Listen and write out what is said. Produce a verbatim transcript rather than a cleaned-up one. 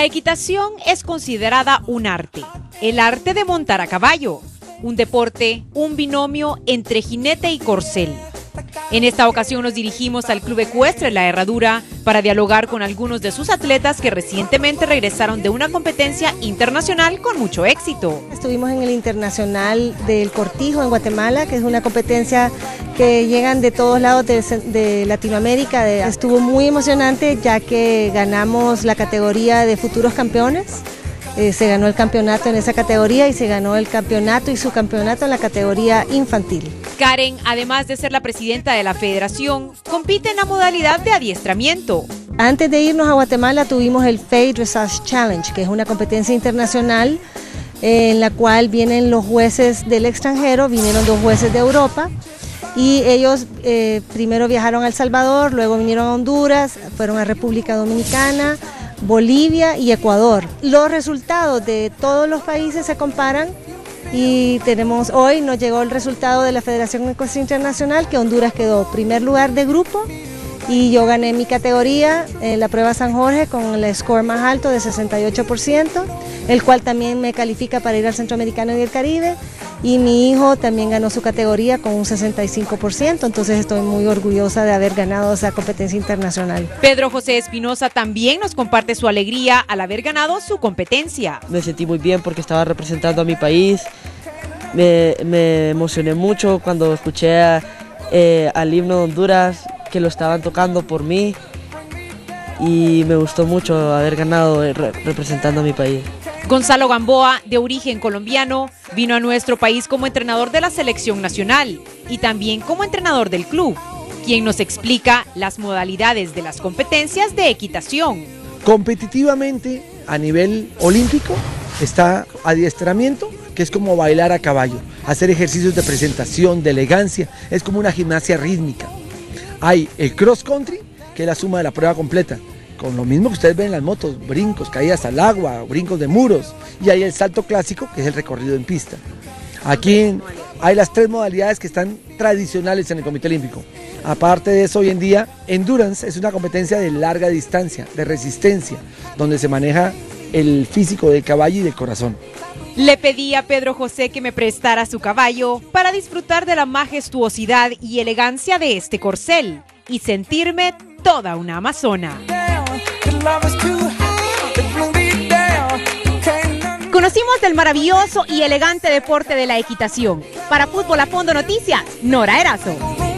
La equitación es considerada un arte, el arte de montar a caballo, un deporte, un binomio entre jinete y corcel. En esta ocasión nos dirigimos al Club Ecuestre La Herradura para dialogar con algunos de sus atletas que recientemente regresaron de una competencia internacional con mucho éxito. Estuvimos en el Internacional del Cortijo en Guatemala, que es una competencia que llegan de todos lados de, de Latinoamérica. De, estuvo muy emocionante ya que ganamos la categoría de futuros campeones. Eh, se ganó el campeonato en esa categoría y se ganó el campeonato y subcampeonato en la categoría infantil. Karen, además de ser la presidenta de la federación, compite en la modalidad de adiestramiento. Antes de irnos a Guatemala tuvimos el F E I Dressage Challenge, que es una competencia internacional eh, en la cual vienen los jueces del extranjero, vinieron dos jueces de Europa y ellos eh, primero viajaron a El Salvador, luego vinieron a Honduras, fueron a República Dominicana, Bolivia y Ecuador. Los resultados de todos los países se comparan y tenemos hoy nos llegó el resultado de la Federación Ecuestre Internacional que Honduras quedó primer lugar de grupo y yo gané mi categoría en la prueba San Jorge con el score más alto de sesenta y ocho por ciento, el cual también me califica para ir al Centroamericano y el Caribe, y mi hijo también ganó su categoría con un sesenta y cinco por ciento, entonces estoy muy orgullosa de haber ganado esa competencia internacional. Pedro José Espinosa también nos comparte su alegría al haber ganado su competencia. Me sentí muy bien porque estaba representando a mi país, me, me emocioné mucho cuando escuché a, eh, al himno de Honduras que lo estaban tocando por mí y me gustó mucho haber ganado eh, representando a mi país. Gonzalo Gamboa, de origen colombiano, vino a nuestro país como entrenador de la selección nacional y también como entrenador del club, quien nos explica las modalidades de las competencias de equitación. Competitivamente, a nivel olímpico, está adiestramiento, que es como bailar a caballo, hacer ejercicios de presentación, de elegancia, es como una gimnasia rítmica. Hay el cross country, que es la suma de la prueba completa, con lo mismo que ustedes ven en las motos, brincos, caídas al agua, brincos de muros, y hay el salto clásico, que es el recorrido en pista. Aquí hay las tres modalidades que están tradicionales en el Comité Olímpico. Aparte de eso, hoy en día, endurance es una competencia de larga distancia, de resistencia, donde se maneja el físico del caballo y del corazón. Le pedí a Pedro José que me prestara su caballo para disfrutar de la majestuosidad y elegancia de este corcel y sentirme toda una amazona. Conocimos del maravilloso y elegante deporte de la equitación. Para Fútbol a Fondo Noticias, Nora Erazo.